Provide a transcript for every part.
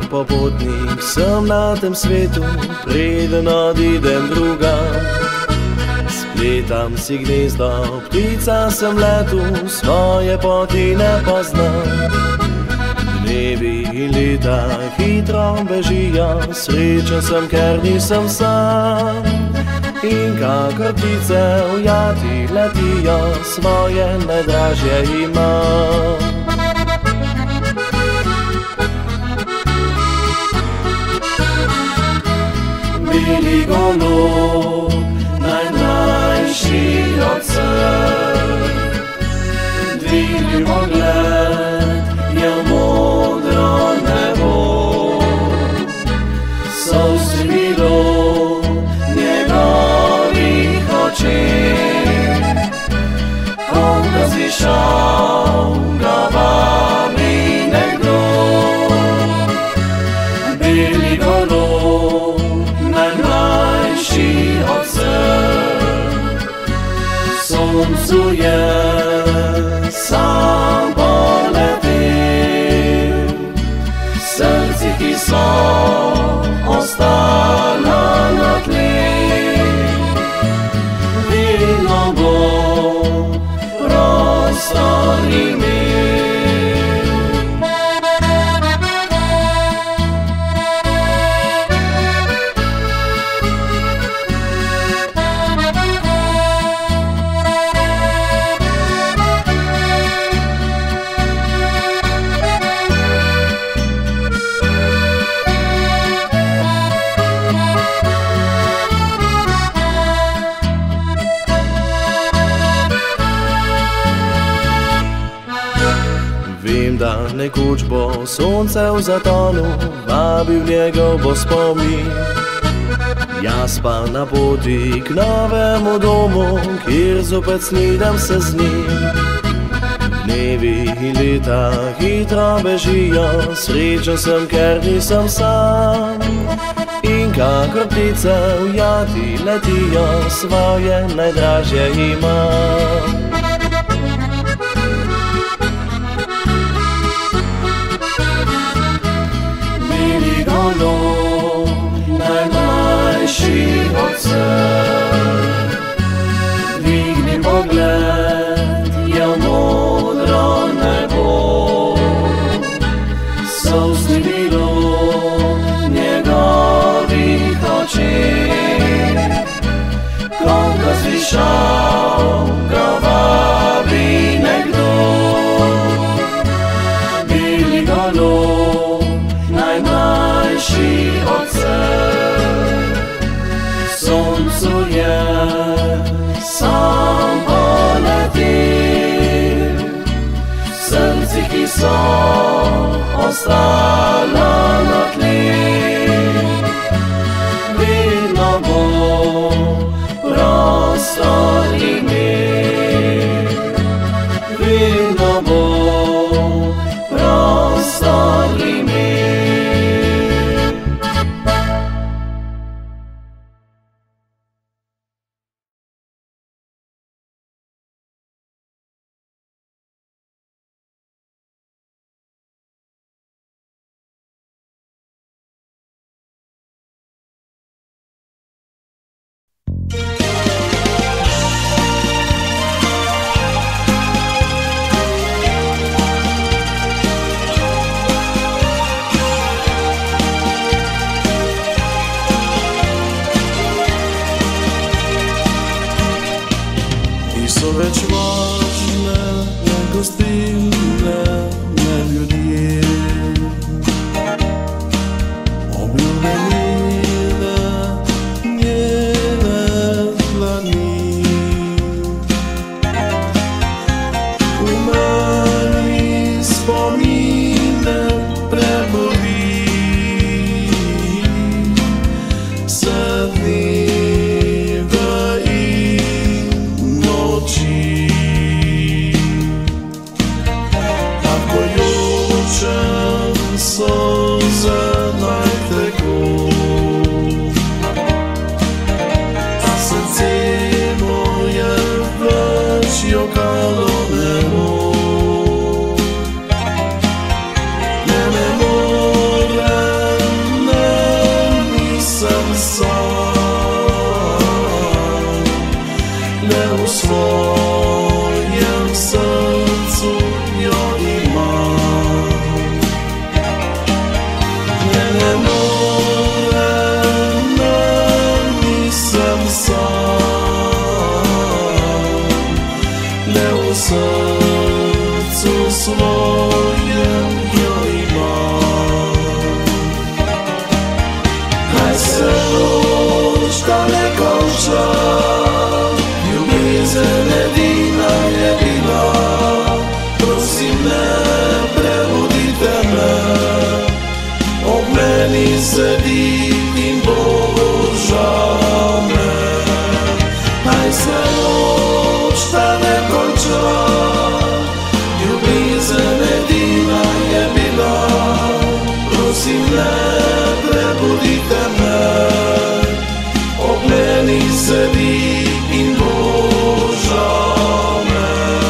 popotnik sem na tem svetu, preden odidem drugam. Spletam si gnezdo, ptica sem letu, svoje poti ne poznam. Dnevi in leta hitro bežijo, srečen sem, ker nisem sam. In kakor ptice ujati letijo, svoje najdražje imam. Beli golob, najmlajši od vseh, dvigni pogled je v modro nebo. Solsti bilo njegovih očeh, ko ga zvišal, ga vabi nekdo. Beli golob, najmlajši od vseh, soncu je sam poletel, srci, ki so ostala na tleh. Vedno bo prostor imel. Vem, da nekoč bo sonce v zatonu, vabil njegov bo spomin. Jaz pa na poti k novemu domu, kjer zopet snidam se z njim. Dnevi in leta hitro bežijo, srečen sem, ker nisem sam. In kakor ptice ujati letijo, svoje najdražje imam. Najmlajši od vseh, dvigni pogled je v modro nebo. Solsti bilo njegovih očeh, ko ga zvišal, ga vabi nekdo. Beli golob, najmlajši od vseh, soncu je sam poletel, srci, ki so ostala na tleh. Vedno bo prostor imel, vedno bo prostor imel. Niso več važne ne gostilne, ne ljudje. Obljube mile, njene dlani. Umrli spomine preboli se dneve in noči. le u svojem srcu jo imam. Ne morem, nisem sam, le u srcu svojem jo imam. Naj se noč ta ne konča, ljubezen edina je bila, prosim ne prebudite me, ob meni sedi in boža me. Naj se noč ta ne konča, ljubezen edina je bila, prosim ne prebudite me, ob meni sedi in boža me.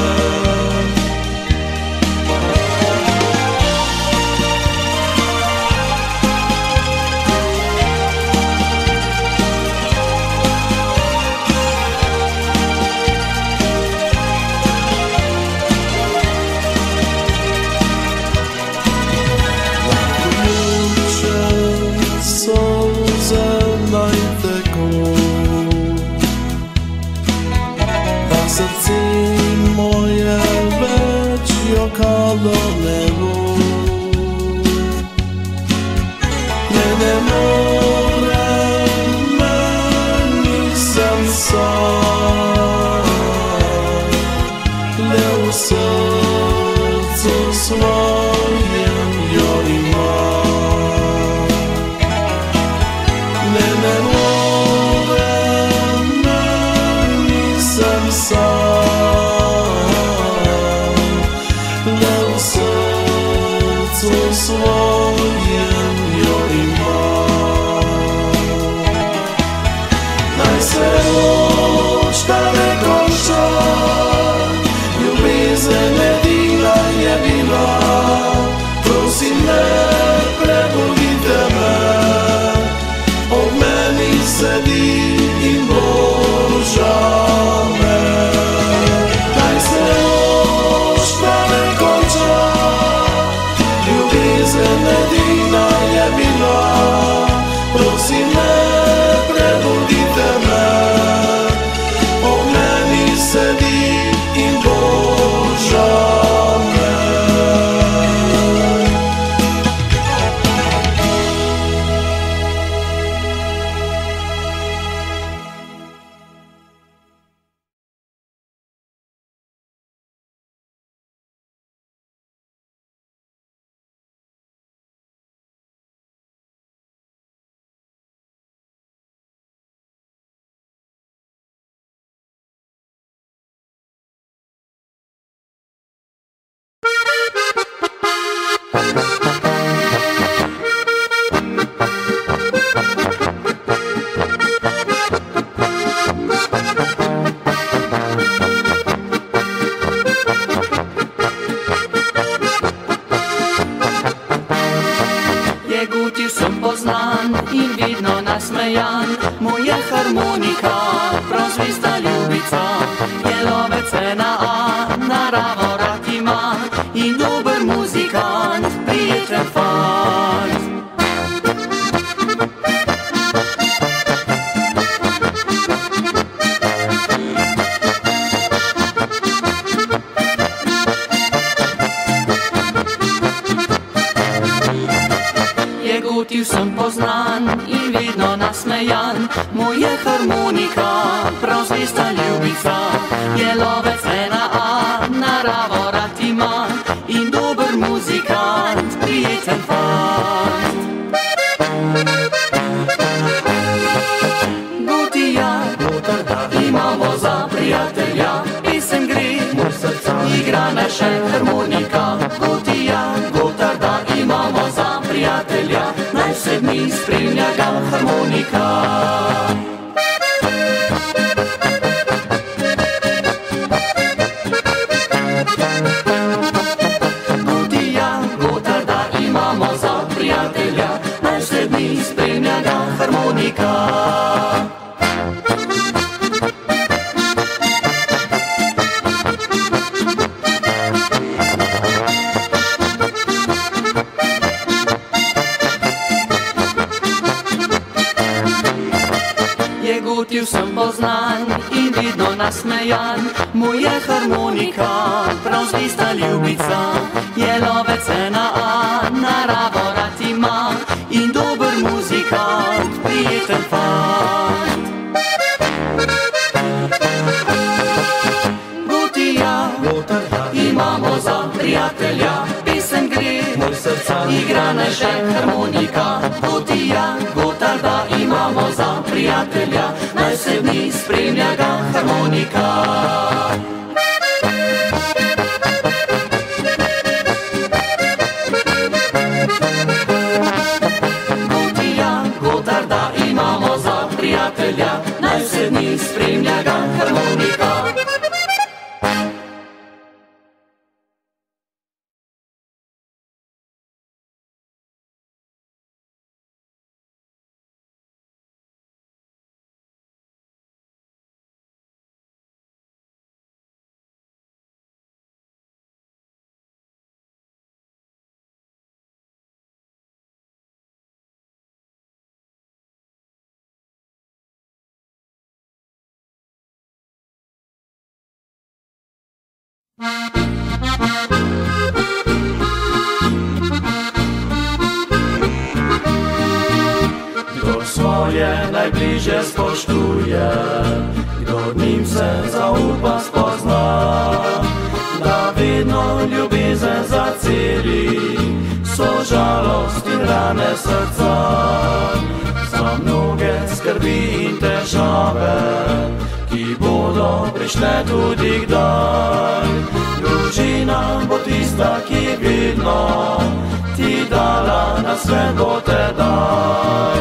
Srce moje več jokalo ne bo. Ne morem, nisem sam, le v srcu svojem jo imam. Ne morem, nisem sam, le v srcu svojem jo imam. Naj se noč ta ne konča, ljubezen edina je bila, prosim ne prebudite me, ob meni sedi in boža me. Naj se noč ta ne konča, ljubezen edina je bila, prosim ne prebudite me, ob meni sedi in boža me. Jeguti sem poznan in vidno nasmejan, moja harmonika, prozvista ljubica, je lovec ena A, naravo rad ima in dober muzikant, prijeten fant. Jeguti sem poznan in vidno nasmejan, moja harmonika, prozvista ljubica, je lovec ena A, naravo rad ima in dober muzikant, prijeten fant. Gutija, imamo za prijatelja, pesem gre, igra naša harmonika. Gutija, Gotarda, imamo za prijatelja, naj vse dni spremlja ga harmonika. Gutija, Gotarda, imamo za prijatelja, naj vse dni spremlja ga harmonika. nasmejan, mu je harmonika, prav zvista ljubica, je lovec ena A, naravo rad ima in dober muzikant, prijeten fant. Gotija, imamo za prijatelja, pesem gre, igra naj še harmonika. Gotija, Gotarda imamo za prijatelja, naj se dni spremlja ga harmonika. Gotija, Gotarda imamo za prijatelja, naj se dni spremlja ga harmonika. Kdo svoje najbližje spoštuje, kdo njim se zaupa spozna, da vedno ljubezen zaceli, so žalost in rane srca, za mnoge skrbi in težave, ki bodo prišle tudi kdaj. Družina bo tista, ki vedno ti dala na svet bo tedaj.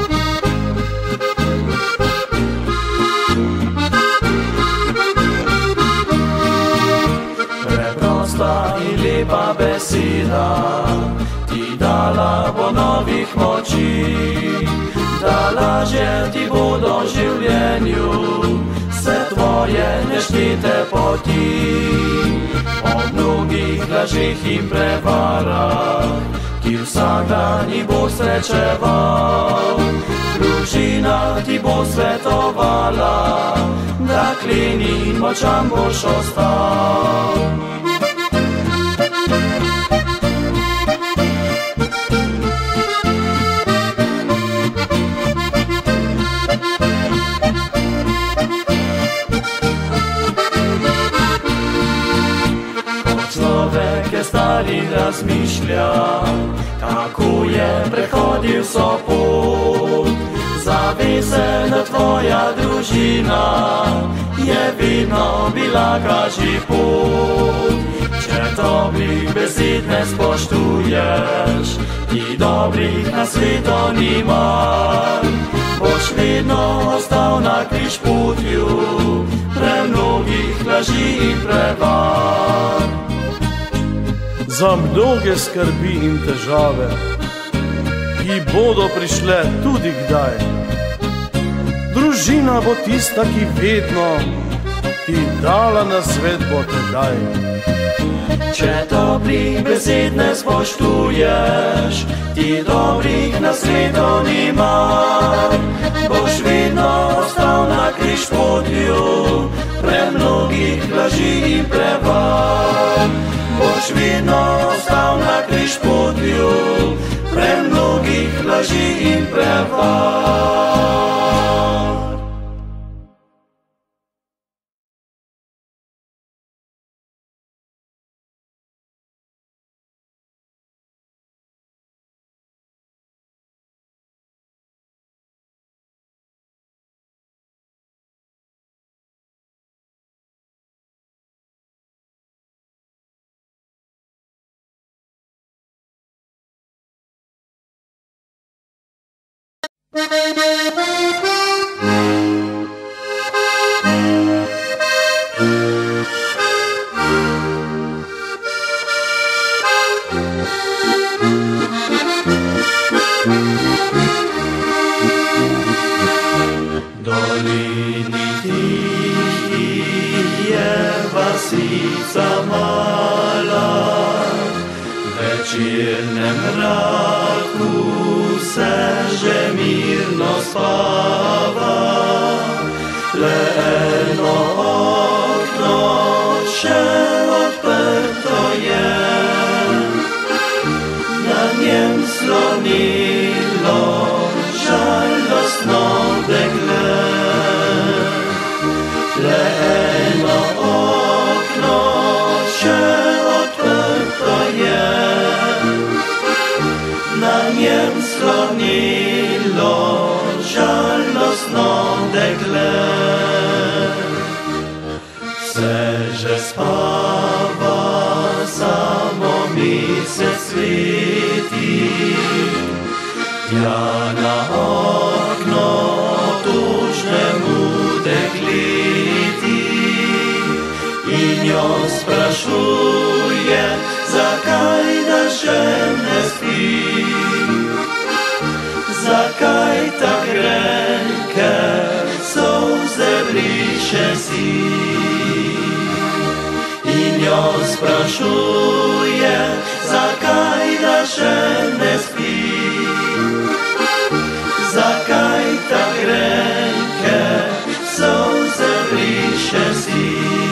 Preprosta in lepa beseda ti dala bo novih moči, da lažje ti bodo v življenju vse tvoje neštete poti. O mnogih lažih in prevarah, ki vsak dan jih bo srečeval, družina ti bo svetovala, da kleni in močan boš ostal. Stari razmišlja, kako je prehodil so pot. Zave se, da tvoja družina je vedno bila kaži pot. Če dobrih besed ne spoštuješ, ti dobrih na svetu nima, boš vedno ostal na križ potju, premnogih laži in prevar. Za mnoge skrbi in težave, ki bodo prišle tudi kdaj. Družina bo tista, ki vedno ti dala na svet bo tedaj. Če dobrih besed ne spoštuješ, ti dobrih na svetu nima, boš vedno ostal na križ potju, premnogih laži in prevar. Boš vedno ostal na križ potju, premnogih laži in prevar. Dolini tih je vasica mala, večernem mraku se že mirno spava, le eno Vse že spava, samo mesec sveti. Tja na okno tužnemu dekleti in jo sprašuje, zakaj da še ne spi. Zakaj tak grenke solze briše si? In jo sprašuje, zakaj da še ne spi. Zakaj tak grenke solze briše si?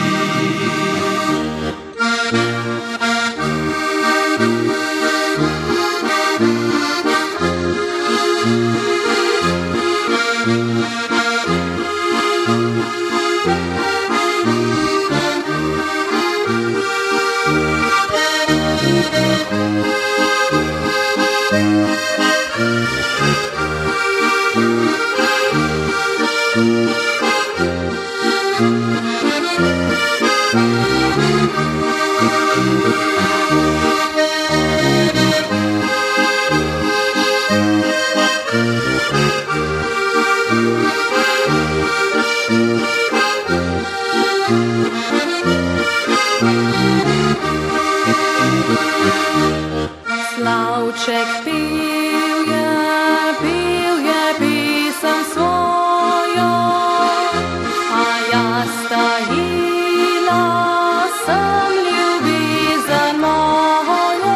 Slavček pil je pisem svojo, a jaz tajila sem ljubezen mojo.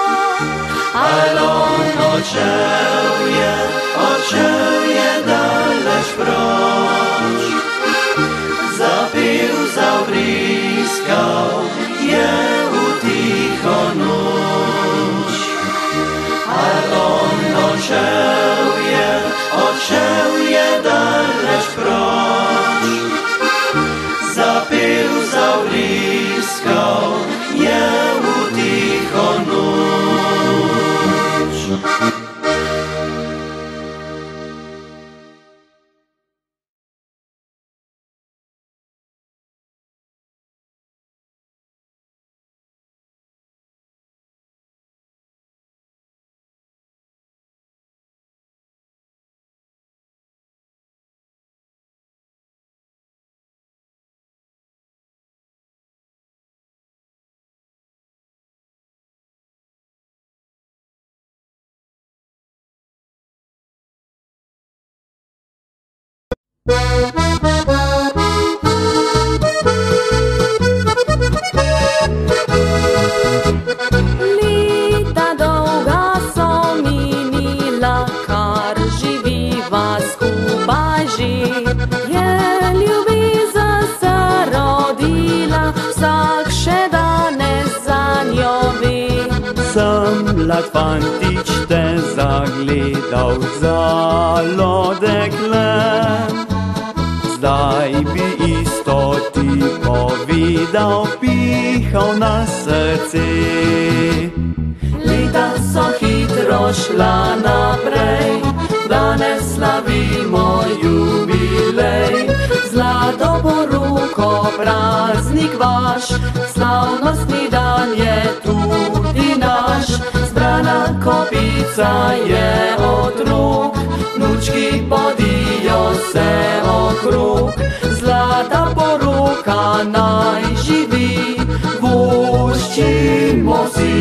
Alon odšel je daleč proč, zapil, zavriskal je v tiho noč. Alon odšel je daleč proč, zapil, zavriskal je v tiho noč. Leta dolga so minila, kar živiva skupaj že. Je ljubezen se rodila, vsak še danes zanjo ve. Sem mlad fantič te zagledal, zalodek le. Zdaj bi isto ti povedal, pihal na srce. Leta so hitro šla naprej, danes slavimo jubilej. Zlato poruko, praznik vaš, slavnostni dan je tudi naš. Zbrana kopica je otrok, vnučki podijo se okrog. Zlata poruka naj živi, voščimo si.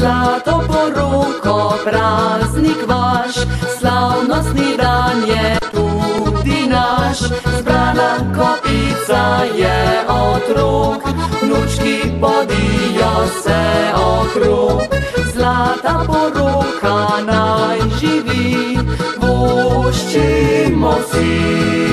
zlato poroko, praznik vaš, slavnostni dan je tudi naš. Zbrana kopica je otrok, vnučki podijo se okrog. Zlata poroka naj živi, voščimo si.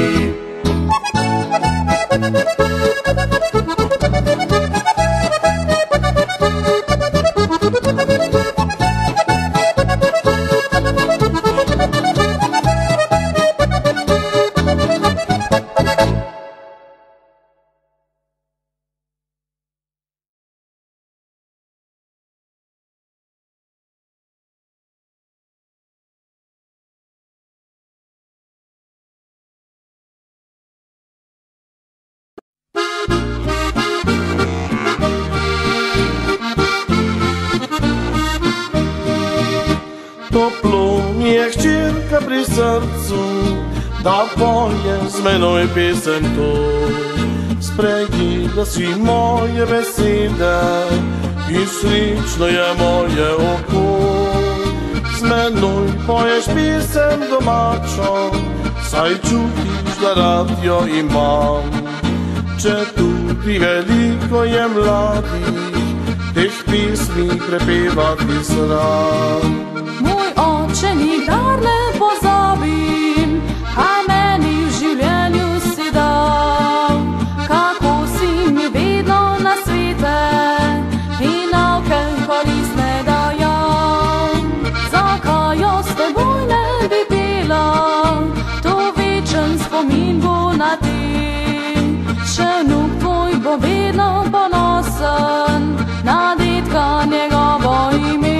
Toplo mi je hčerka pri srcu, da poje z menoj pesem to. Sprejela si moje besede in srečno je moje oko. Z menoj poješ pesem domačo, saj čutiš, da rad jo imam. Če tudi veliko je mladih, teh pesmi prepevati sram. Moj oče, nikdar ne pozabim, kaj meni v življenju si dal. Kako si mi vedno nasvete in nauke koristne dajal. Zakaj jo s teboj ne bi pela, to večen spomin bo na tem. Še vnuk tvoj bo vedno ponosen na dedka njegovo ime.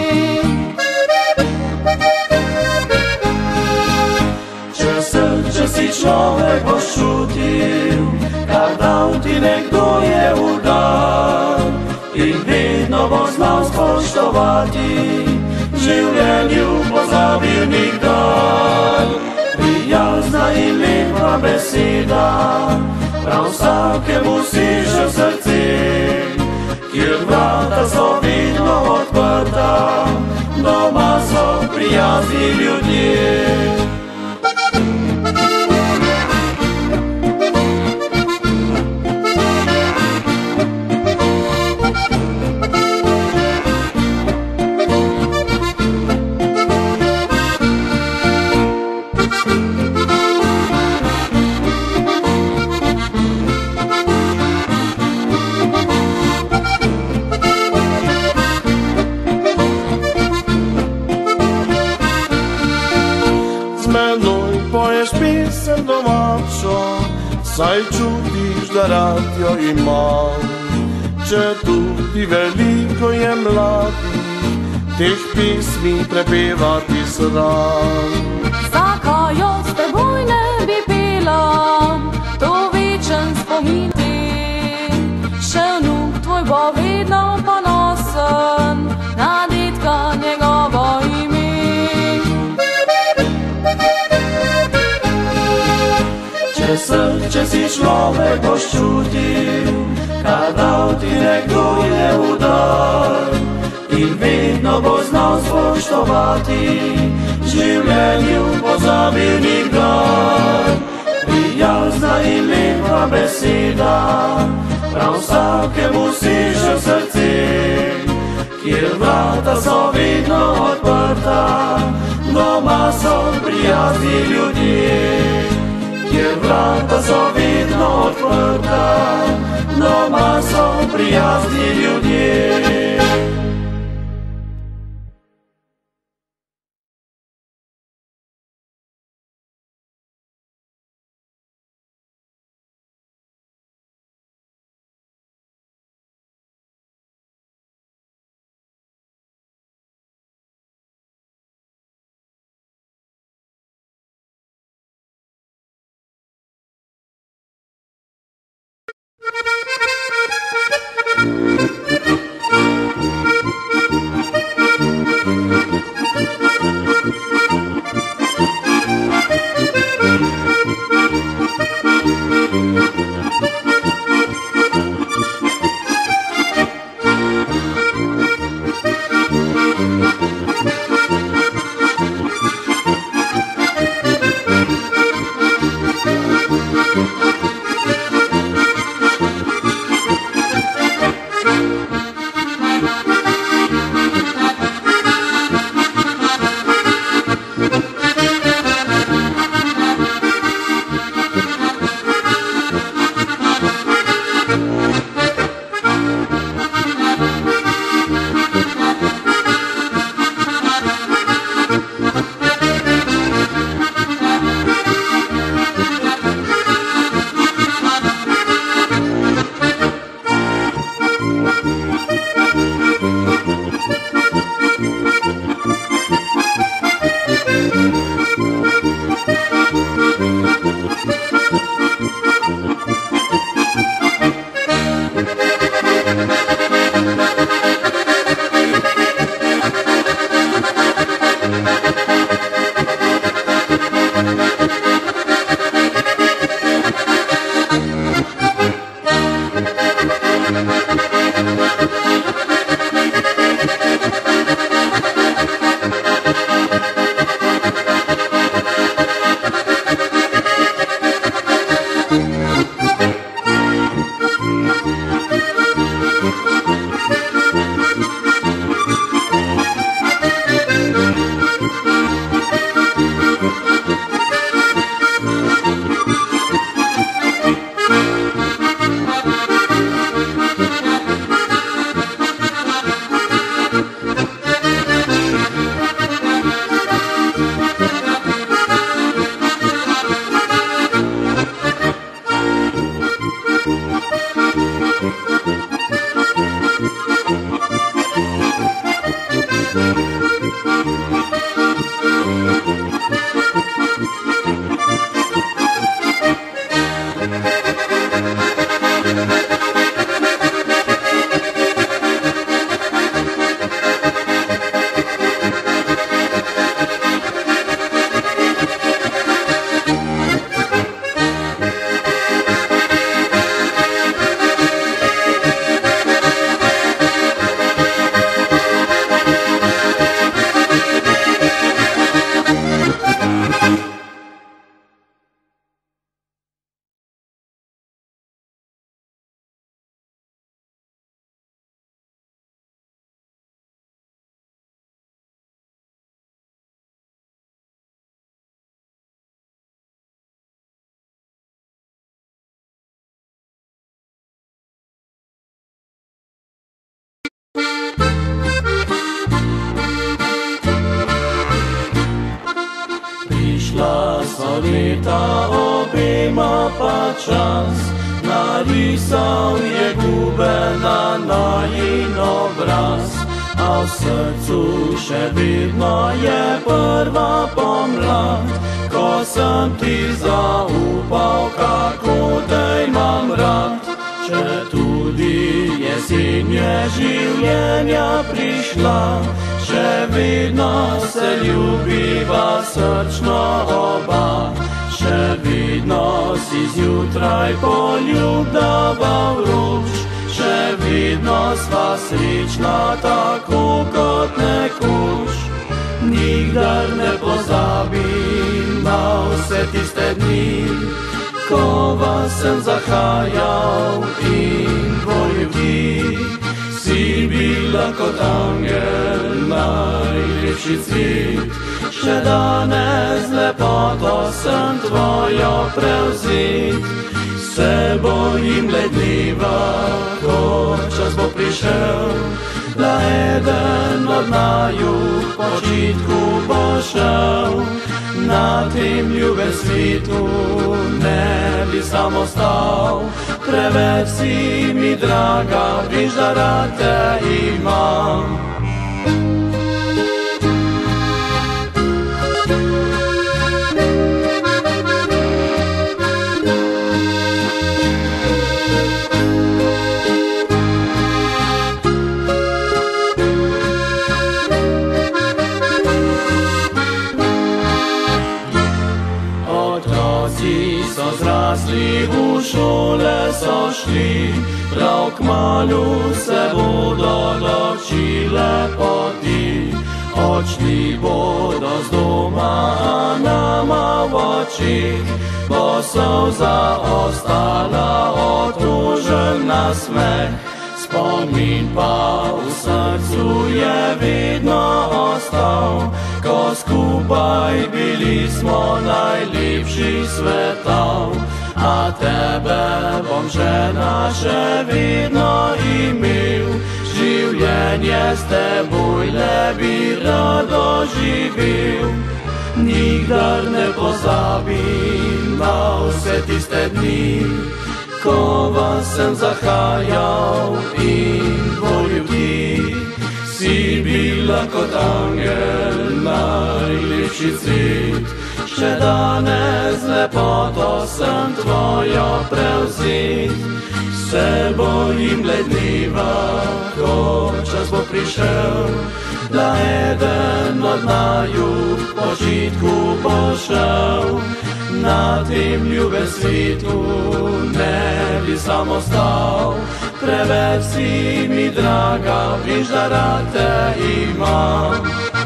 Če si človek boš čutil, kar dal ti nekdo je v dar, in vedno bo znal spoštovati, v življenju pozabil nikdar. Prijazna in lepa beseda, prav vsakemu si že v srce, kjer vrata so vedno odprta, doma so prijazni ljudje. Poješ pesem domačo, saj čutiš, da rad jo imam. Če tudi veliko je mladih, teh pesmi prepevati sram. Zakaj jo s teboj ne bi pela, to večen spomin tem. Še vnuk tvoj bo vedno ponosen na dedka njegovo ime. Če si človek boš čutil, kar dal ti nekdo je v dar, in vedno bo znal spoštovati, v življenju pozabil nikdar. Prijazna in lepa beseda, prav vsakemu si že v srce, kjer vrata so vedno odprta, doma so prijazni ljudje. Kjer vrata so vedno odprta, doma so prijazni ljudje. so leta obema pa čas, narisal je gube na najin obraz, a v srcu še vedno je prva pomlad, ko sem ti zaupal, kako te imam rad. Če tudi jesen je življenja prišla, še vedno se ljubiva srčno oba. Še vedno si zjutraj poljub daval ruč, še vedno sva srečna tako kot nekoč. Nikdar ne pozabim na vse tiste dni, ko vas sem zahajal in volil ti. Si bila kot angel, najlepši cvet, še danes lepoto sem tvojo prevzet. Se bojim le dneva, ko čas bo prišel, da eden od naju k počitku bo šel. Na tem ljubem svetu ne bi sam ostal, preveč si mi draga, veš, da rad te imam. So zrasli, v šole so šli, prav kmalu se bodo ločile poti. Odšli bodo z doma, a nama v očih bo solza ostala, otužen nasmeh. Spomin pa v srcu je vedno ostal, ko skupaj bili smo najlepših svetov. A tebe bom žena še vedno imel, življenje s teboj le bi rado živel. Nikdar ne pozabim na vse tiste dni, ko vas sem zahajal in volil ti. Si bila kot angel, najlepši cvet, še danes lepoto sem tvojo prevzet. Se bojim le dneva, ko čas bo prišel, da eden od naju k počitku bo šel. Na tem ljubem svetu ne bi sam ostal, preveč si mi draga, veš, da rad te imam.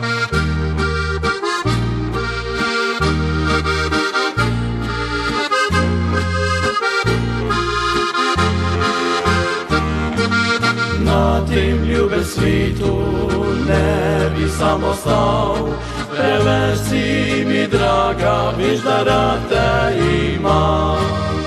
Na tem ljubem svetu ne bi sam ostal, preveč si mi draga, veš, da rad te imam.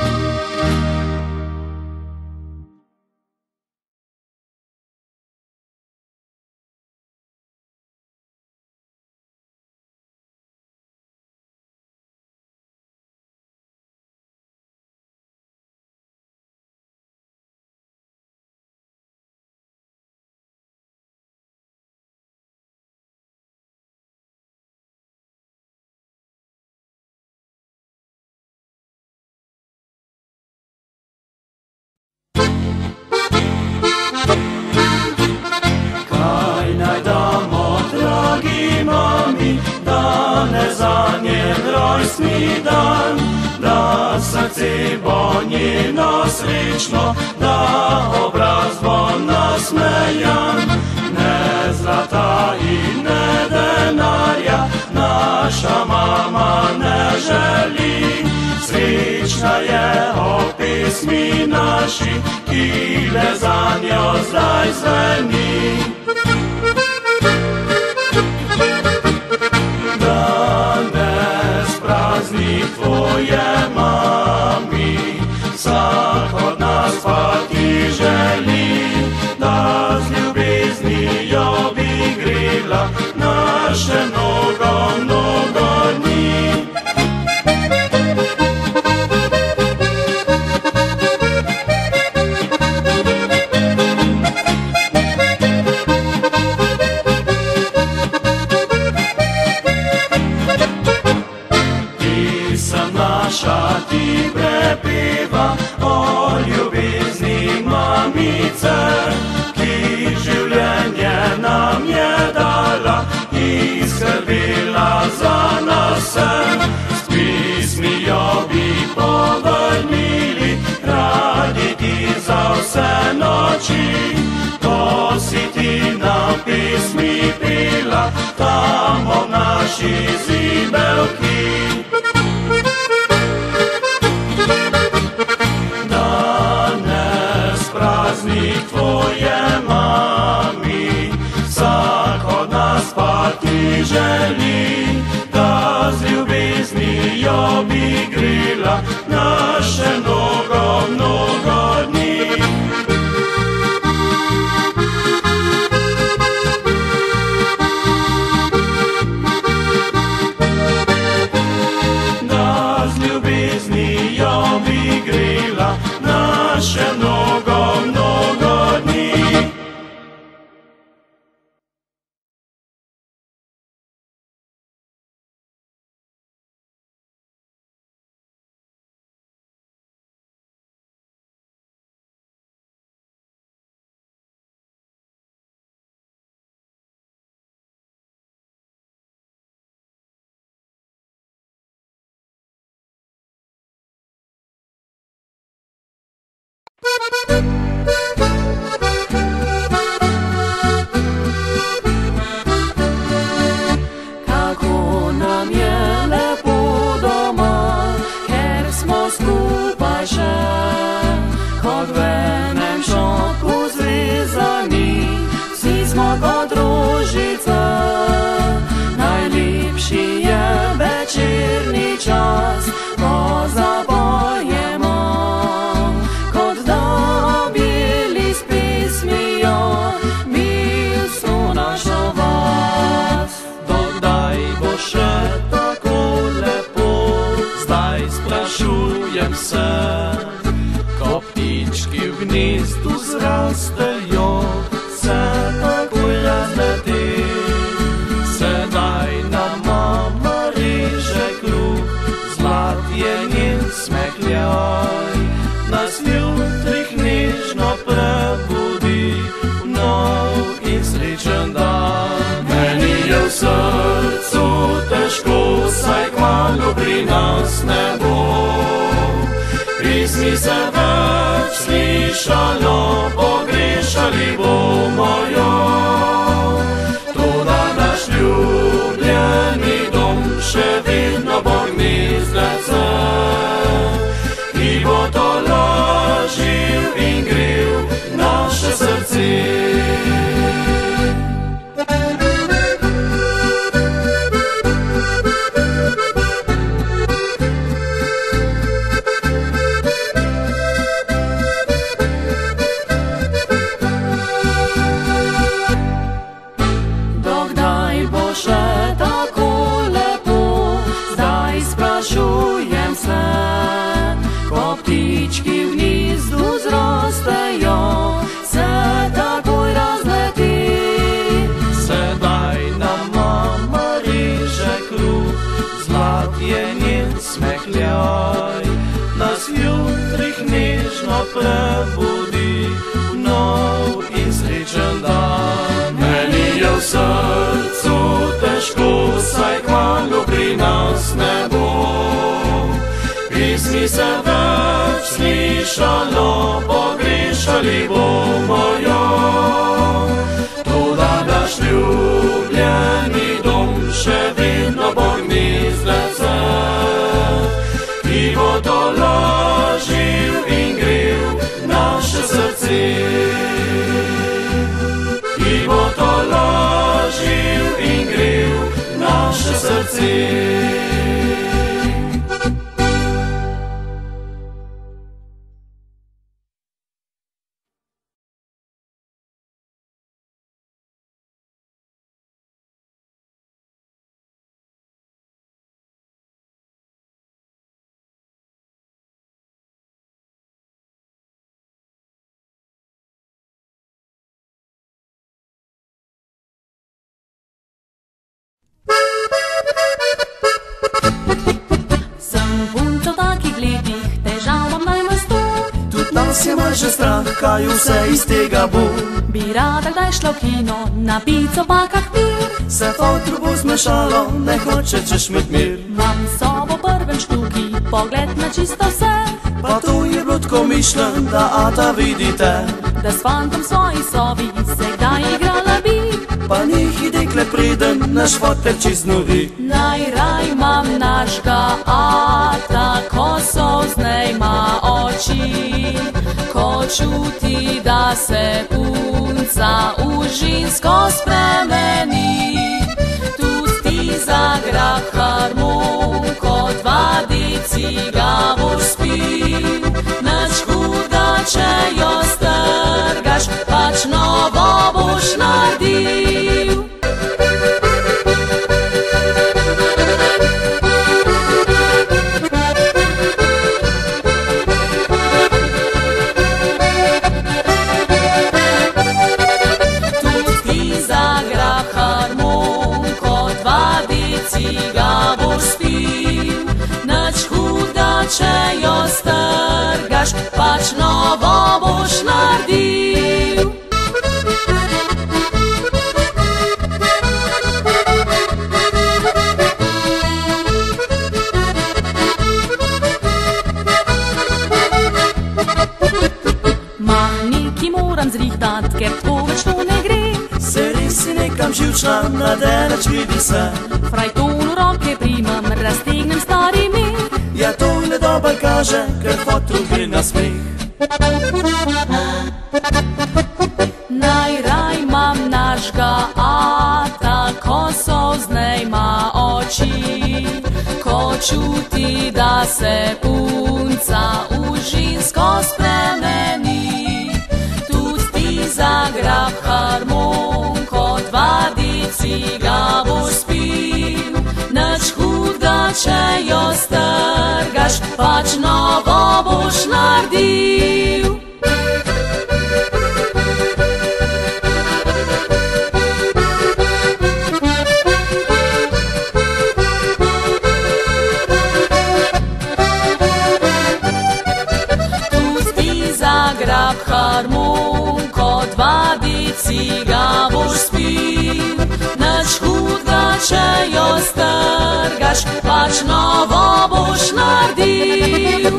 Za njen rojstni dan, da srce bo njeno srečno, da obraz bo nasmejan. Ne zlata in ne denarja naša mama ne želi, srečna je ob pesmi naši, ki le za njo zdaj zveni. Tvoje mami, vsak od nas pa ti želi, da z ljubeznijo bi grela naše mnogo, mnogo dni. vse noči, to si ti na pismi pila, tam ob naši zibelki. Danes praznik tvoje mami, vsak od nas pa ti želi, da z ljubeznijo bi grila naše mnogo, mnogo dni. Da z ljubeznijo bi grila naše mnogo, mnogo dni. Kako nam je lepo doma, ker smo skupaj še, kot v enem šopku zvezani, vsi smo kot rožice. Najlepši je večerni čas, ko zapojemo, kot da objeli s pesmijo milstvo našo vas. Dokdaj bo še tako lepo, zdaj sprašujem se, ko ptički v gnezdu zrastejo, se takoj razleti. Sedaj nam mama reže kruh, zlat je njen smehljaj, nas jutrih nežno prebudi v nov in srečen dan. Meni je v srcu težko, saj kmalu pri nas ne bo pismi se več slišalo, pogrešali bomo jo. Toda naš ljubljeni dom še vedno bo gnezdece, ki bo tolažil in grel naše srce. Ptički v gnezdu zrastejo, se takoj razleti. Sedaj nam mama reže kruh, zlat je njen smehljaj, nas jutrih nežno prebudi v nov in srečen dan. Meni je v srcu težko, saj kmalu pri nas ne bo pismi se več slišalo, pogrešali bomo jo. Toda naš ljubljeni dom še vedno bo gnezdece, ki bo tolažil in grel naše srce. Ki bo tolažil in grel naše srce. Nas je manj že strah, kaj vse iz tega bo. Bi rada kdaj šla v kino, na pico pa kak mir. Se fotru bo zmešalo, ne hoče češ med mir. Vam sobo prvem štuki pogled na čisto vse. Pa to je bilo tako mišljen, da ata vidite, da s fantom svoji sobi se kdaj igrala bi. pa njih dekle priden naš fotel čist novi. Najraj imam našega ata, ko so znejma oči, ko čuti, da se punca v žensko spremeni. Tu zagra harmonko, 2 deci gavor spi. Nič huda, če jo strgaš, pač novo boš naredil. Tu zagra harmonko, 2 deci gavor spi. Nič huda, če jo strgaš, pač novo boš naredil. Nekaj moram zrihtat, ker tako več to ne gre. Se res si nekam živčna, na delač vidi se. Frajton v roke primam, raztegnem stari meh. Ja, to ne dobar kaže, ker fotel gre na smeh. Najraj imam našega ata, ko so znejma oči, ko čuti, da se punca v žensko spremeni. Tudi zagrab harmonko, 2 deci gavor spi. Nič huda, če jo strgaš, pač novo boš naredil. Zagrab harmonko, 2 deci gavor spi. Nič huda, če jo strgaš, pač novo boš naredil.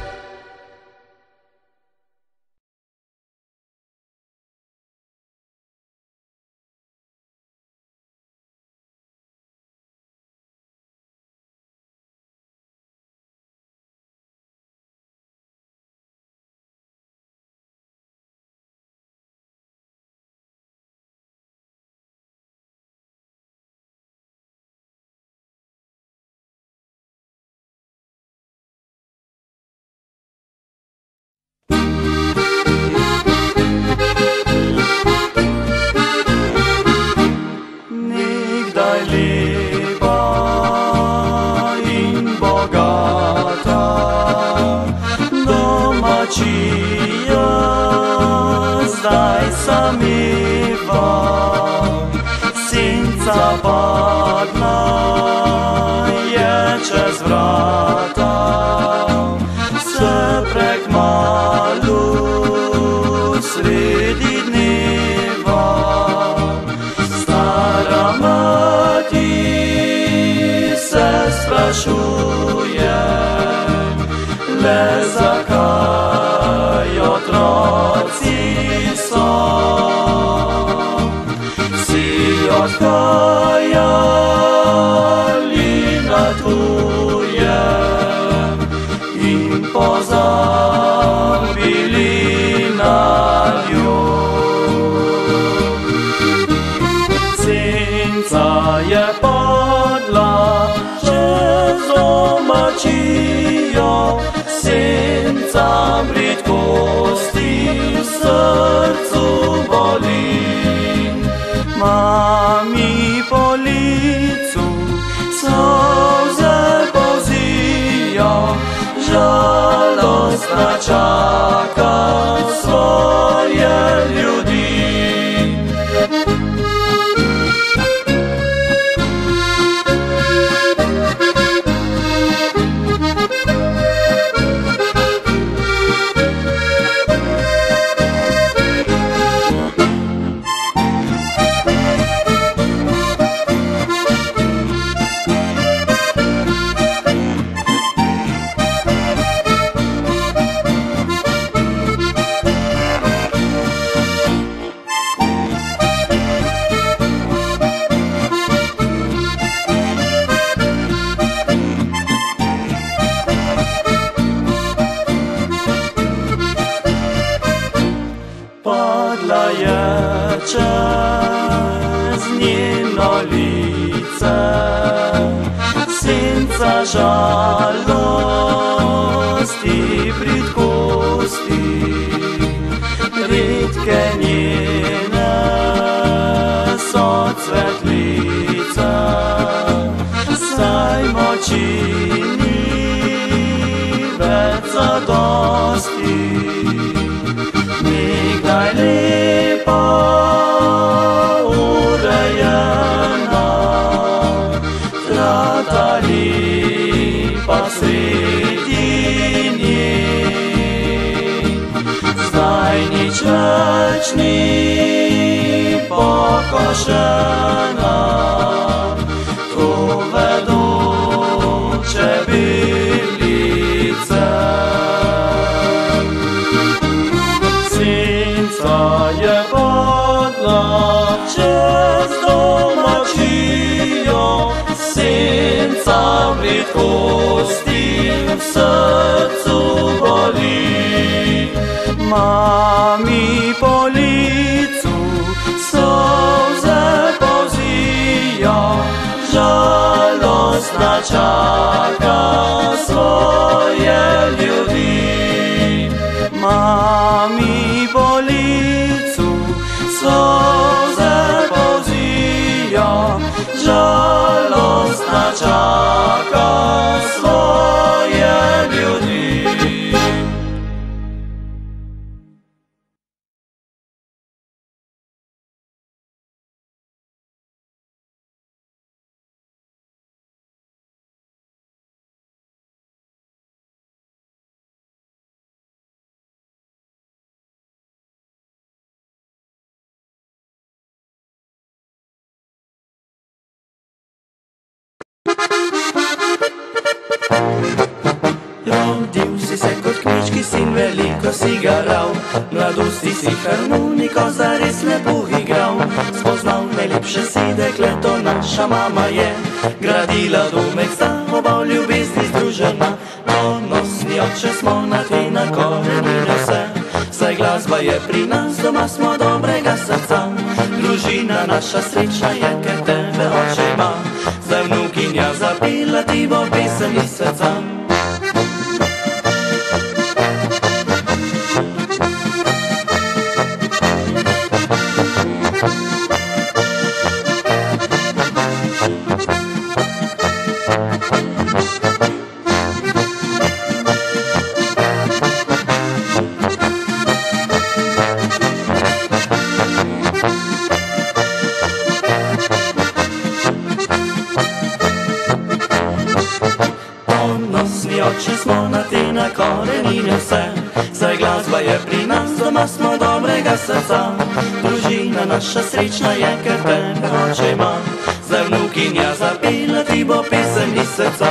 Zdaj samiva, senca padla je čez vrata, se prekmalu sredi dneva. Stara mati se sprašuje, le zakaj otroci so si odhajali na tuje in pozabili na ljub. Senca je padla čez domačijo, senca bridkosti v srcu boli. Mami po licu solze pozijo, žalostna čaka svoje ljudi. milno lice, senca žalosti, bridkosti, redke njene so cvetlice, saj moči ni več zadosti. Nekdaj lepa urejena, tratali pa sredi nje, zdaj nič več ni pokošena, to vedo čebelice. Senca je padla čez domačijo, senca bridkosti v srcu boli. Mami po licu solze polzijo, žalostna čaka svoje ljudi. Mami po licu solze polzijo, žalostna čaka svoje ljudi. Rodil si se kot kmečki sin, veliko si garal, mladosti si harmoniko zares lepo igral. Spoznal najlepše si dekle, to naša mama je, gradila domek sta, oba v ljubezni združena. Ponosni oče smo na te na korenine vse, saj glasba je pri nas, doma smo dobrega srca. Družina naša srečna je, ker tebe oče ima, zdaj vnukinja zapela ti bo pesem iz srca. Oči smo na te na korenine vse, saj glasba je pri nas, doma smo dobrega srca. Družina naša srečna je, ker tebe oče ima, zdaj vnukinja zapela ti bo pesem iz srca.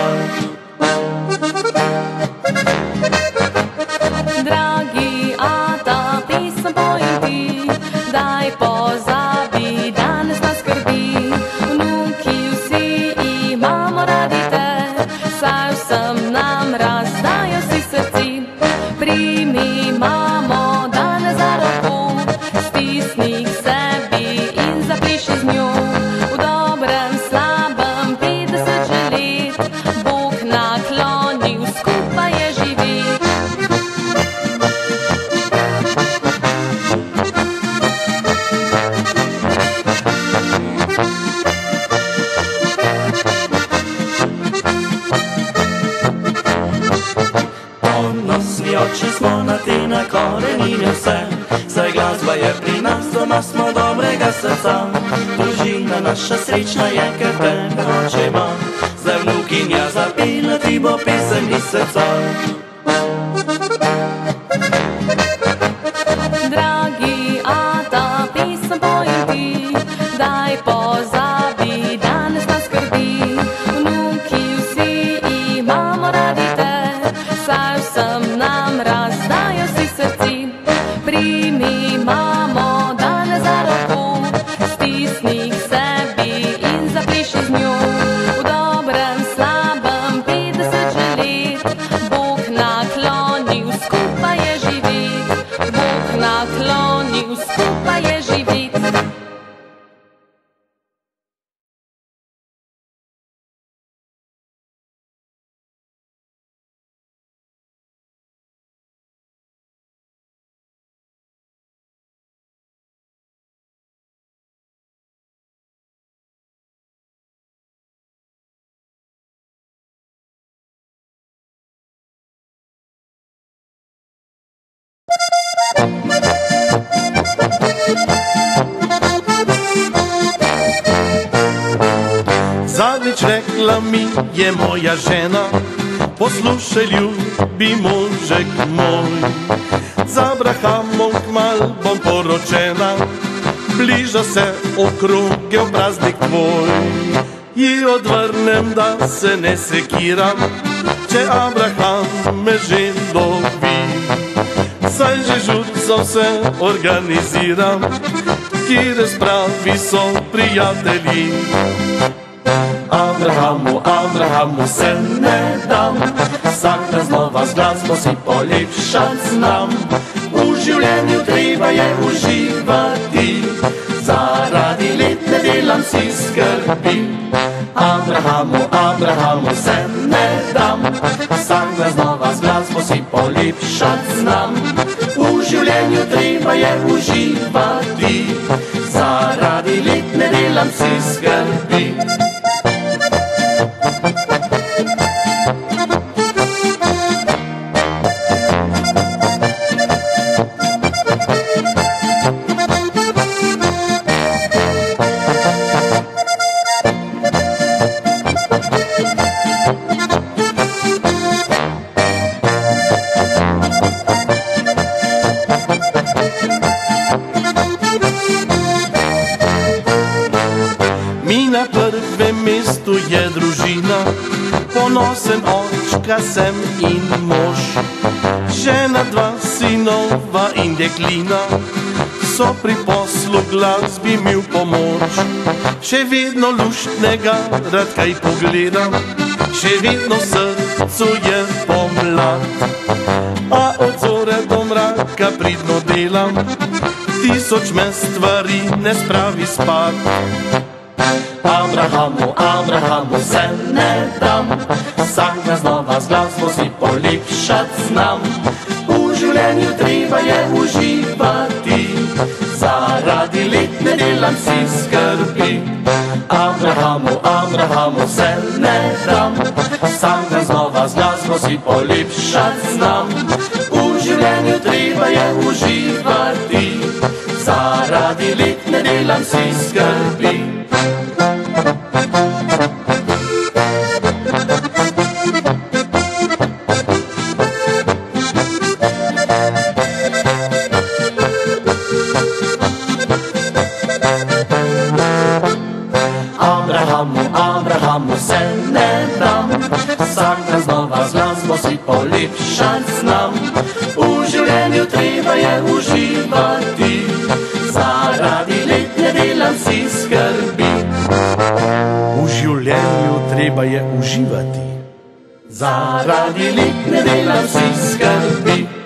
Dragi ata, pesem pojem ti, daj pozabi, danes nas skrbi. Vnuki vsi imamo radi te, saj vsem nam razdajo si srci. Primi mamo danes za roko, stisni k sebi in zapliši z njo. V dobrem, slabem, 50 že let, Bog naklonil, skupaj je živeti. Ponosni oči smo na te na korenine vse, saj glasba je pri nas, doma smo dobrega srca. Družina naša srečna je, ker tebe oče ima, zdaj vnukinja zapela ti bo pesem iz srca. Dragi ata, pesem pojem ti, daj pozabi, danes nas skrbi. Vnuki vsi imamo radi te, saj vsem nam razdajo si srci. Primi mamo danes za roko, stisni k sebi in zapliši z njo. V dobrem, slabem, 50 že let, Bog Zadnjič rekla mi je moja žena, poslušaj, ljubi možek moj, z Abrahamom kmalu bom poročena, bliža se okrogel praznik tvoj. Ji odvrnem, da se ne sekiram, če Abraham me že dobi. Saj že žurco se organiziram, kjer spravi so prijatelji. Abrahamu se ne dam, vsak dan znova z glasbo si polepšat znam. V življenju treba je uživati, zaradi let ne delam si skrbi. Abrahamu se ne dam, vsak dan znova z glasbo si polepšat znam. V življenju treba je uživati, zaradi let ne delam si skrbi. Mi na prvem mestu je družina, ponosen očka sem in mož. Žena, dva sinova in deklina, so pri poslu glasbi mi v pomoč. Še vedno luštnega rad kaj pogledam, še vedno v srcu je pomlad. A od zore do mraka pridno delam, tisoč me stvari ne spravi spat. Abrahamu se ne dam, vsak dan znova z glasbo si polepšat znam. V življenju treba je uživati, zaradi let ne delam si skrbi. Abrahamu se ne dam, vsak dan znova z glasbo si polepšat znam. V življenju treba je uživati, zaradi let ne delam si skrbi. Abrahamu se ne dam, vsak dan znova z glasbo si polepšat znam. V življenju treba je uživati, zaradi let ne delam si skrbi. V življenju treba je uživati, zaradi let ne delam si skrbi.